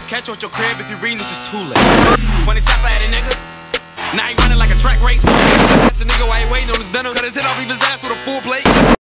catch you at your crib. If you reading this, is too late. When the chopper at a nigga, now he running like a track race. Catch a nigga while he waiting on his dinner. Cut his head off, leave his ass with a full plate.